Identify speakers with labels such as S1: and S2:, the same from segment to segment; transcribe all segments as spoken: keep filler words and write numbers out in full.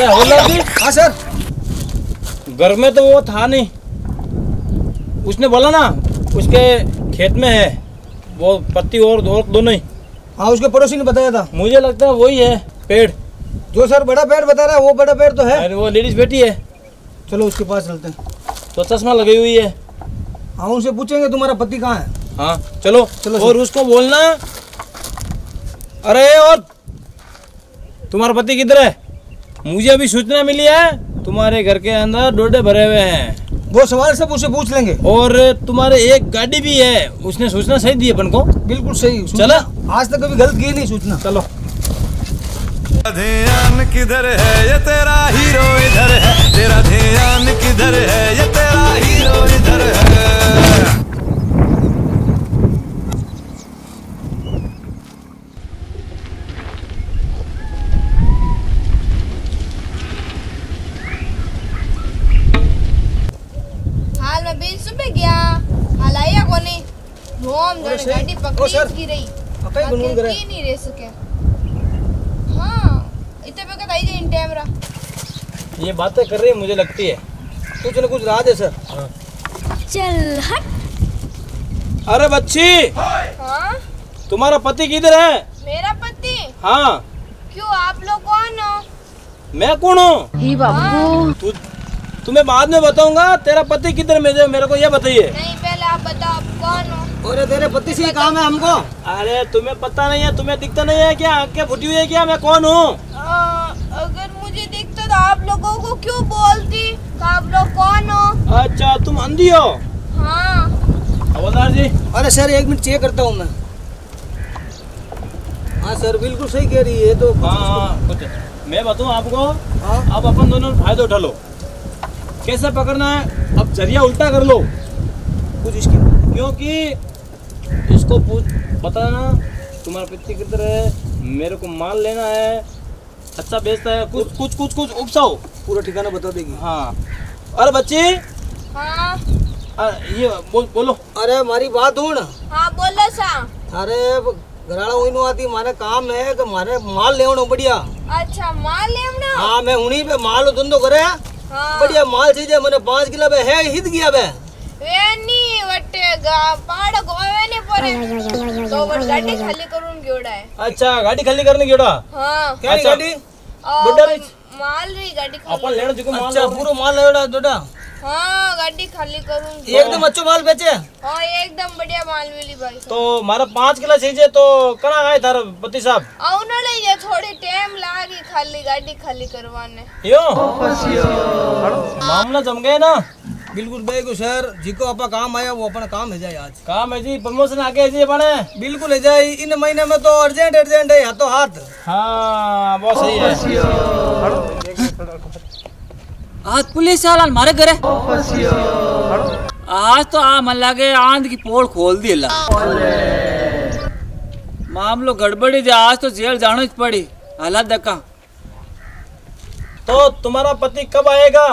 S1: अरे हवलदार जी।
S2: हाँ सर।
S1: घर में तो वो था नहीं, उसने बोला ना उसके खेत में है वो पत्ती और दोनों ही।
S2: हाँ उसके पड़ोसी ने बताया था।
S1: मुझे लगता है वही है पेड़।
S2: जो सर बड़ा पेड़ बता रहा है वो बड़ा पेड़ तो है।
S1: अरे वो लेडीज बेटी है।
S2: चलो उसके पास चलते हैं।
S1: तो चश्मा लगी हुई है।
S2: हाँ उनसे पूछेंगे तुम्हारा पति कहाँ है।
S1: हाँ चलो
S2: चलो
S1: और उसको बोलना, अरे और तुम्हारा पति किधर है? मुझे अभी सूचना मिली है तुम्हारे घर के अंदर डोडे भरे हुए हैं।
S2: वो सवाल सब उससे पूछ लेंगे।
S1: और तुम्हारे एक गाड़ी भी है, उसने सूचना सही दी अपन को।
S2: बिल्कुल सही।
S1: चलो
S2: आज तक कभी गलत की नहीं सूचना।
S1: चलो।
S3: ध्यान किधर है ये तेरा हीरो इधर है, तेरा ध्यान किधर है ये तेरा हीरो इधर है।
S4: हाल में बीच सुबह गया हाल आया को नहीं रोम जन गाड़ी पकड़ी की रही
S2: अकई गुनगुन करे
S4: नहीं रह सके। हाँ इतने पे कत आई जे इन कैमरा
S1: ये बातें कर रही है मुझे लगती है
S2: कुछ न कुछ राज है सर।
S1: हाँ।
S4: चल हट।
S1: अरे बच्ची।
S4: हाँ
S1: तुम्हारा पति किधर है?
S4: मेरा पति?
S1: हाँ।
S4: क्यों आप लोग कौन हो?
S1: मैं कौन हूँ?
S4: बाबू
S1: तू तुम्हें बाद में बताऊंगा तेरा पति किधर में है, मेरे को ये बताइए।
S4: नहीं पहले आप बताओ आप कौन हो?
S2: और तेरे पति से ही काम है हमको।
S1: अरे तुम्हें पता नहीं है, तुम्हें दिखता नहीं है क्या? आंखें फुटी हुई है क्या? मैं कौन हूँ?
S4: अगर मुझे दिखता तो आप लोगों को क्यों बोलती? तो आप लोग कौन हो?
S1: अच्छा तुम अंधी हो?
S4: हाँ।
S1: हवलदार जी।
S2: अरे सर एक मिनट चेक करता हूँ मैं। हाँ सर बिल्कुल सही कह रही है तो।
S1: हाँ कुछ मैं बताऊँ आपको।
S2: हाँ
S1: अब अपन दोनों फायदा उठा लो। कैसे पकड़ना है? अब जरिया उल्टा कर लो
S2: कुछ इसकी,
S1: क्योंकि इसको पूछ बताना तुम्हारा पति किधर है, मेरे को माल लेना है, अच्छा बेचता है, कुछ कुछ कुछ कुछ उपसाओ,
S2: पूरा ठिकाना बता देगी।
S1: हाँ। अरे बच्ची।
S4: हाँ।
S1: अरे ये बोल बोलो।
S2: अरे हमारी बात हो ना।
S4: हाँ बोलो सा।
S2: अरे घराड़ा हुई नो आती माने काम है कि माने माल लेवनो बढ़िया।
S4: अच्छा माल लेवनो।
S2: हाँ मैं उन्हीं पे माल धंधो करे।
S4: हाँ।
S2: बढ़िया माल चीज है मैंने पाँच किलो पे है हित गया बे।
S4: वेनी वटेगा पहाड़ को वेनी परे तो वो गाड़ी खाली करून गेड़ा है।
S1: अच्छा गाड़ी खाली करने गेड़ा।
S4: हाँ
S2: क्या अच्छा, गाड़ी
S1: बड़ा
S4: माल री गाड़ी खाली
S1: अपन लेना जो माल।
S2: अच्छा पूरा माल लेड़ा बेटा।
S4: हाँ गाड़ी खाली करून
S2: एकदम अच्छो माल बेचे।
S4: हाँ एकदम बढ़िया माल मिली भाई।
S1: तो मारा पाँच किलो चाहिए तो कहाँ गए थारे पति साहब?
S4: औना ले ये थोड़ी टाइम लागी खाली गाड़ी खाली करवाने।
S1: यो मामला जम गए ना।
S2: बिल्कुल भाई को सर जिको आपा काम आया वो अपना काम है जाए आज।
S1: काम है जी, प्रमोशन आगे जी बने।
S2: बिल्कुल है जाए इन महीने में तो अर्जेंट अर्जेंट है हाथों हाथ।
S1: हाँ बहुत सही है।
S5: आज पुलिस वाला मारे करे आज तो आ मन लगे आंध की पोल खोल दी ला। मामलो गड़बड़ी जा आज तो जेल जानो ही पड़ी हालात देखा।
S1: तो तुम्हारा पति कब आएगा?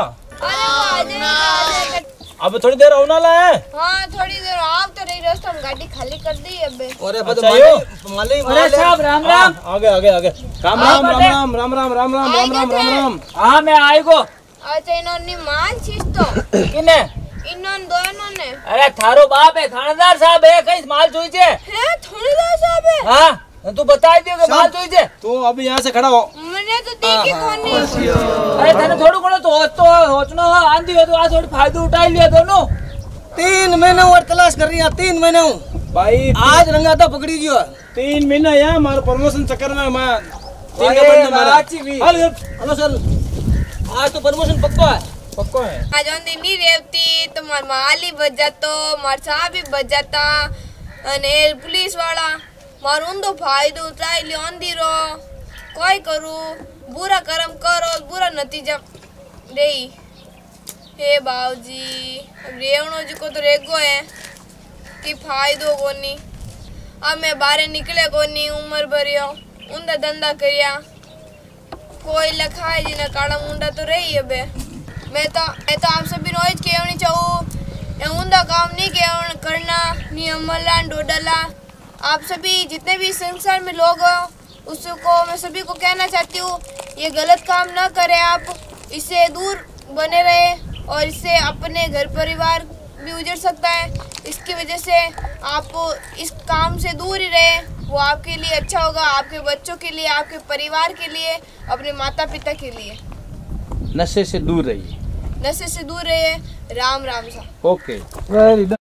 S1: अब थोड़ी देर होना ला है।
S4: हाँ थोड़ी देर आप तो रही रास्ता हम गाड़ी खाली कर दी अबे।
S2: अरे
S1: अच्छा
S2: माले
S5: अरे साहब राम राम।
S1: आगे आगे आगे राम राम राम राम राम राम राम राम राम राम राम राम।
S5: हाँ मैं आई को।
S4: अच्छा इन्होंने मान चीज तो
S5: किने
S4: इन्होंने दोनों ने।
S5: अरे थारो बाप है थानेदार साहब है कहीं माल चुई छे
S4: है थानेदार साहब है।
S5: हाँ तू बता दियो कि माल चुई छे।
S1: तो अभी यहाँ से खड़ा हो।
S4: मैंने तो देखी कोनी।
S5: अरे तने थोड़ो घणो तो होच तो होचनो आंधी हो तो आ थोड़ी फायदा उठा लिया दोनों।
S2: तीन महीने और तलाश कर रही है तीन महीने
S1: भाई
S2: आज रंगाता पकड़ी जियो।
S1: तीन महीना है हमारे प्रमोशन चक्कर में मैं तीन का
S5: अरे
S1: बंदा मारा।
S5: बाची भी।
S2: हेलो सर आज तो प्रमोशन पक्का है।
S1: पक्का है।
S4: आज ओंदी नहीं रेवती तो मार माली बच जातो मार साहब भी बच जाता अने पुलिस वाला मार उन्दो फायदो उठाई ले ओंदी रो कोई करू बुरा कर्म करो बुरा नतीजा देई। हे बाऊजी रेवणो जी को तो रेगो है कि फायदो कोनी। अब मैं बाहर निकले कोनी उम्र भरियो उंदा धंधा करिया कोई लखाए जी ना काला मुंडा तो रही है बे। मैं तो मैं तो आप सभी रोज केवनी चाहूँ उंदा काम नहीं केवन करना नी अमला डोडला। आप सभी जितने भी संसार में लोग हो उसको मैं सभी को कहना चाहती हूँ ये गलत काम ना करें आप, इससे दूर बने रहे और इससे अपने घर परिवार भी उजड़ सकता है। इसकी वजह से आप इस काम से दूर ही रहे, वो आपके लिए अच्छा होगा, आपके बच्चों के लिए, आपके परिवार के लिए, अपने माता पिता के लिए।
S1: नशे से दूर रहिए।
S4: नशे से दूर रहिए। राम राम सा।
S1: Okay very